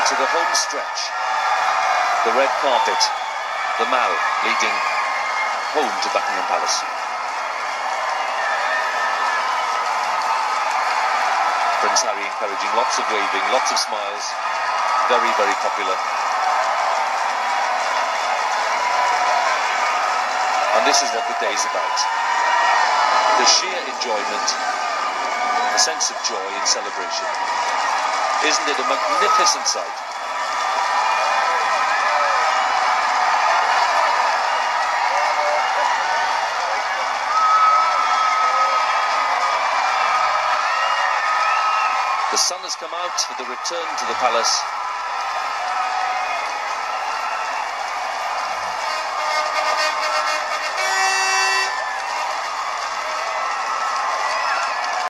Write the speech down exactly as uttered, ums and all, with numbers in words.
to the home stretch. The red carpet, the Mall leading home to Buckingham Palace. Prince Harry encouraging lots of waving, lots of smiles. Very, very popular. And this is what the day is about. The sheer enjoyment, a sense of joy and celebration. Isn't it a magnificent sight? The sun has come out for the return to the palace.